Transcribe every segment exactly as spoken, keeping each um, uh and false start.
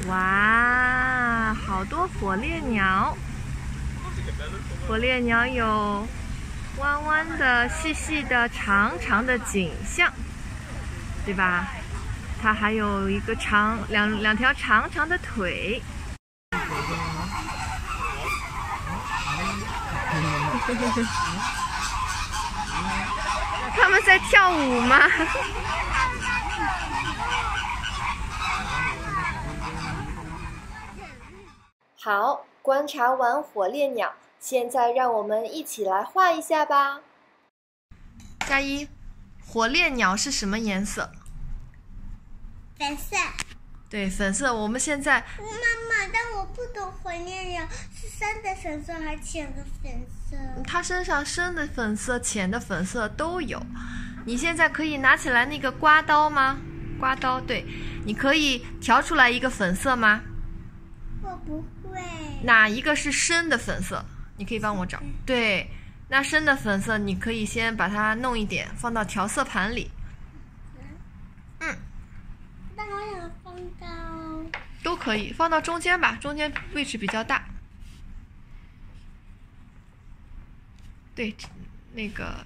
哇，好多火烈鸟！火烈鸟有弯弯的、细细的、长长的颈项，对吧？它还有一个长两两条长长的腿。他们在跳舞吗？好，观察完火烈鸟，现在让我们一起来画一下吧。加一，火烈鸟是什么颜色？ 粉色。 对，粉色。我们现在妈妈，但我不懂火烈鸟是深的粉色还是浅的粉色？ 它身上深的粉色、浅的粉色都有。你现在可以拿起来那个刮刀吗？刮刀，对，你可以调出来一个粉色吗？ 我不会。 哪一个是深的粉色？你可以帮我找。对，那深的粉色你可以先把它弄一点，放到调色盘里。嗯。 但我想放到。 都可以，放到中间吧，中间位置比较大。对，那个，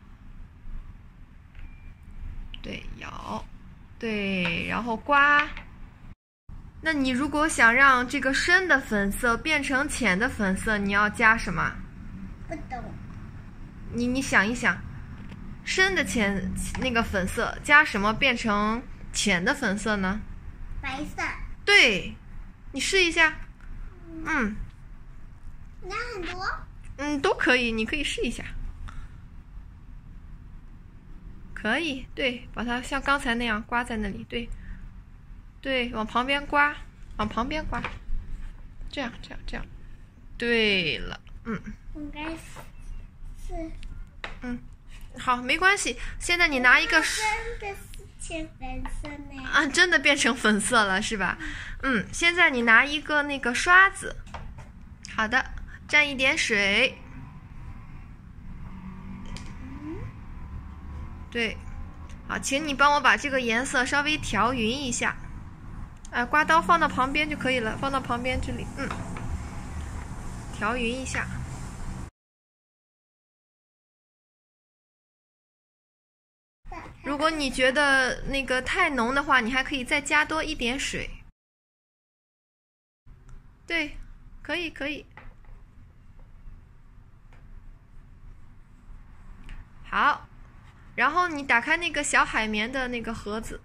对，摇，对，然后刮。那你如果想让这个深的粉色变成浅的粉色，你要加什么？ 不懂。 你你想一想，深的浅那个粉色加什么变成浅的粉色呢？ 白色。 对，你试一下。嗯。 拿很多？ 嗯，都可以，你可以试一下。可以，对，把它像刚才那样刮在那里，对。对，往旁边刮，往旁边刮，这样，这样，这样。对了，嗯。 应该是。 嗯，好，没关系。现在你拿一个。 真的是浅粉色呢。 啊，真的变成粉色了，是吧？嗯，现在你拿一个那个刷子。好的，蘸一点水。对，好，请你帮我把这个颜色稍微调匀一下。哎，刮刀放到旁边就可以了，放到旁边这里，嗯，调匀一下。如果你觉得那个太浓的话，你还可以再加多一点水。对，可以，可以。好，然后你打开那个小海绵的那个盒子。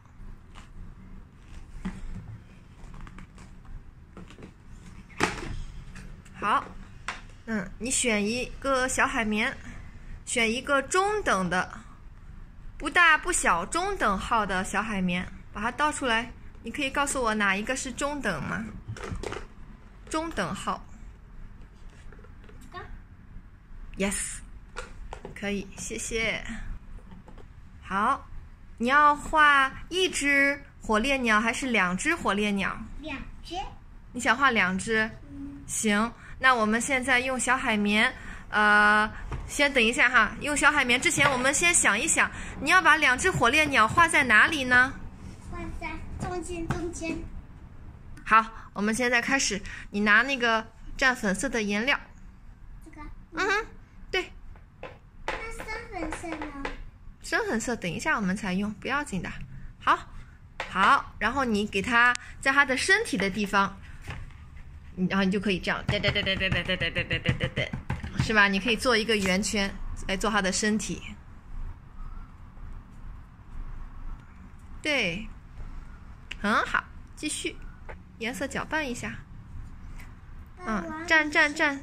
好，嗯，你选一个小海绵，选一个中等的，不大不小，中等号的小海绵，把它倒出来。你可以告诉我哪一个是中等吗？中等号。Yes， 可以，谢谢。好，你要画一只火烈鸟还是两只火烈鸟？ 两只。 你想画两只？ 嗯。 行。那我们现在用小海绵，呃，先等一下哈。用小海绵之前，我们先想一想，你要把两只火烈鸟画在哪里呢？ 画在中间，中间。 好，我们现在开始。你拿那个蘸粉色的颜料。 这个。 嗯哼，对。 那深粉色呢？ 深粉色等一下我们才用，不要紧的。好，好，然后你给它在它的身体的地方。然后你就可以这样，对对对对对对对对对对对对对，是吧？你可以做一个圆圈来做它的身体。对，很好，继续，颜色搅拌一下。嗯，蘸蘸蘸。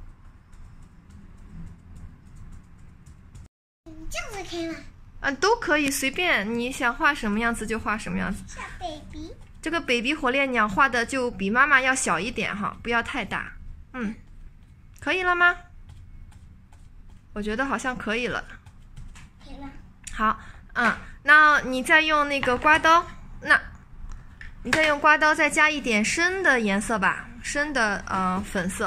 这样子可以吗？ 嗯，都可以，随便你想画什么样子就画什么样子。 小 baby。 这个 baby 火烈鸟画的就比妈妈要小一点哈，不要太大。嗯，可以了吗？我觉得好像可以了。 可以了。 好，嗯，那你再用那个刮刀，那你再用刮刀再加一点深的颜色吧，深的呃粉色。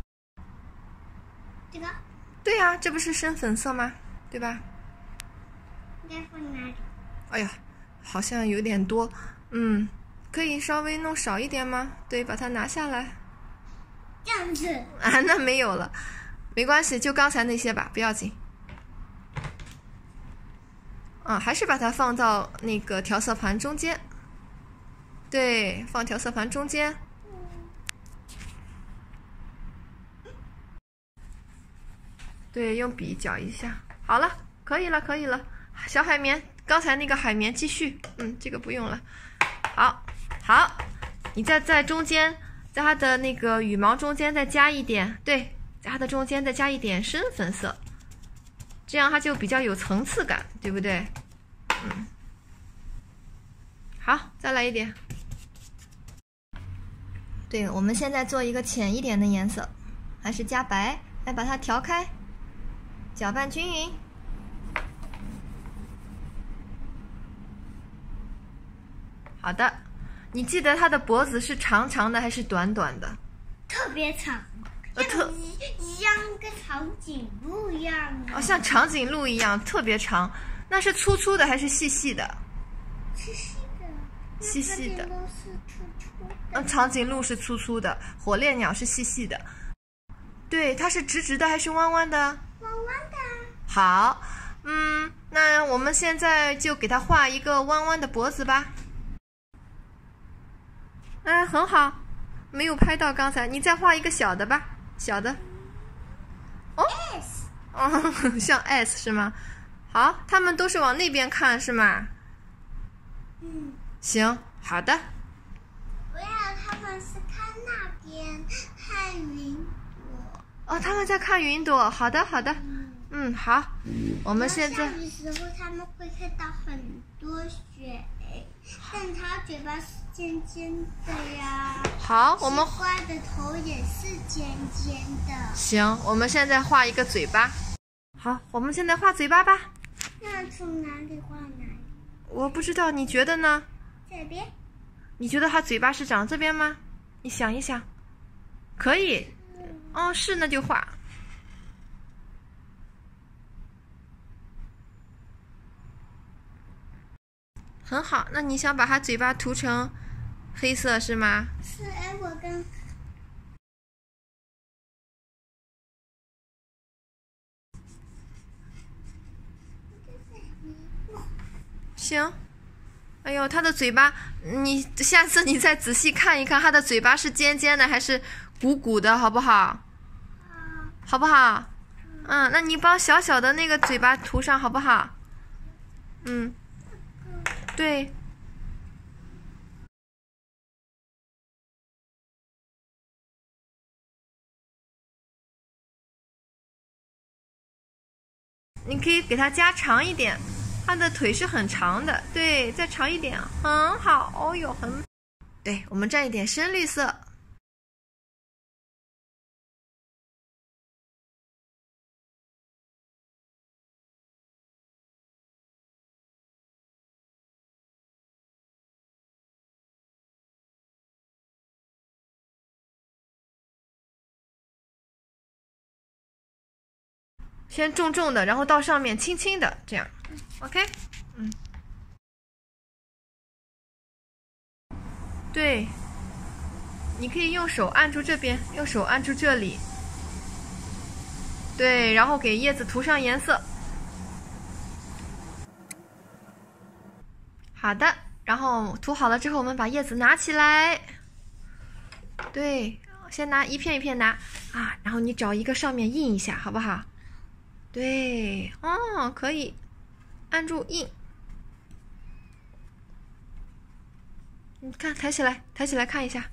这个？ 对呀、啊，这不是深粉色吗？对吧？ 应该放哪里？ 哎呀，好像有点多，嗯。 可以稍微弄少一点吗？对，把它拿下来。 这样子啊，那没有了，没关系，就刚才那些吧，不要紧。啊，还是把它放到那个调色盘中间。对，放调色盘中间。对，用笔搅一下。好了，可以了，可以了。小海绵，刚才那个海绵继续。嗯，这个不用了。好，好，你再在中间，在它的那个羽毛中间再加一点，对，在它的中间再加一点深粉色，这样它就比较有层次感，对不对？嗯。好，再来一点。对，我们现在做一个浅一点的颜色，还是加白，来把它调开，搅拌均匀。好的，你记得它的脖子是长长的还是短短的？ 特别长， 呃，特像跟长颈鹿一样啊。 哦，像长颈鹿一样特别长，那是粗粗的还是细细的？ 细细的。 细细的。 都是粗粗的。 嗯，长颈鹿是粗粗的，火烈鸟是细细的。对，它是直直的还是弯弯的？ 弯弯的。 好，嗯，那我们现在就给它画一个弯弯的脖子吧。哎，很好，没有拍到刚才，你再画一个小的吧，小的。哦 S 哦，像 S 是吗？好，他们都是往那边看是吗？ 嗯。 行，好的。 不要，他们是看那边看云朵。 哦，他们在看云朵。好的，好的。 嗯, 嗯，好。我们现在。 下雨时候他们会看到很多雪，但它嘴巴是尖尖的呀。 好，我们西瓜的头也是尖尖的。 行，我们现在画一个嘴巴。好，我们现在画嘴巴吧。 那从哪里画哪里？ 我不知道，你觉得呢？ 这边。 你觉得它嘴巴是长这边吗？你想一想。可以。哦，是，那就画。很好，那你想把它嘴巴涂成黑色是吗？ 是，哎，我跟行。哎呦，它的嘴巴，你下次你再仔细看一看，它的嘴巴是尖尖的还是鼓鼓的，好不好？好不好？嗯，那你帮小小的那个嘴巴涂上，好不好？嗯，对。你可以给它加长一点，它的腿是很长的，对，再长一点，很好。哦哟，很，对，我们蘸一点深绿色。先重重的，然后到上面轻轻的，这样 ，OK， 嗯，对，你可以用手按住这边，用手按住这里，对，然后给叶子涂上颜色。好的，然后涂好了之后，我们把叶子拿起来，对，先拿一片一片拿啊，然后你找一个上面印一下，好不好？对，哦，可以，按住印。你看，抬起来，抬起来看一下。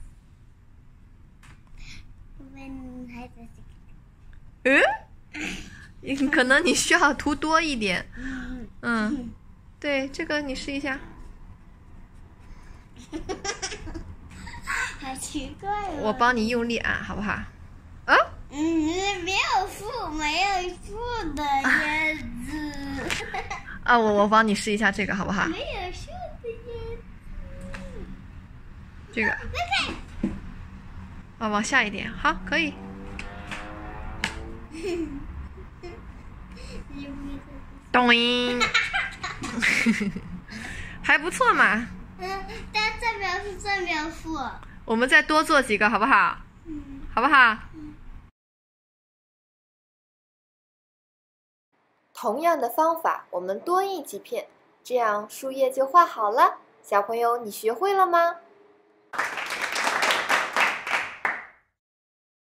嗯，可能你需要涂多一点。嗯，对，这个你试一下。 好奇怪哦。 我帮你用力按，好不好？啊？ 嗯，没有树，没有树的叶子。 啊，我我帮你试一下这个，好不好？ 没有树的叶子。 这个。啊，往下一点，好，可以。咚音，还不错嘛。 嗯，但正面负正面负。 我们再多做几个，好不好？ 嗯， 好不好？ 嗯。 同样的方法，我们多印几片，这样树叶就画好了。小朋友，你学会了吗？